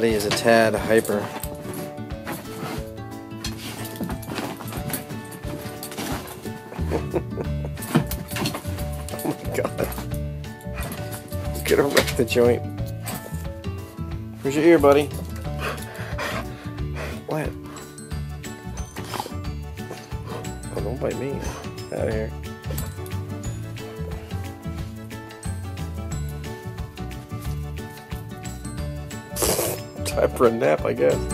Buddy is a tad hyper. Oh my god. You could have wrecked the joint. Where's your ear, buddy? What? Oh, don't bite me. Out of here. Time for a nap, I guess.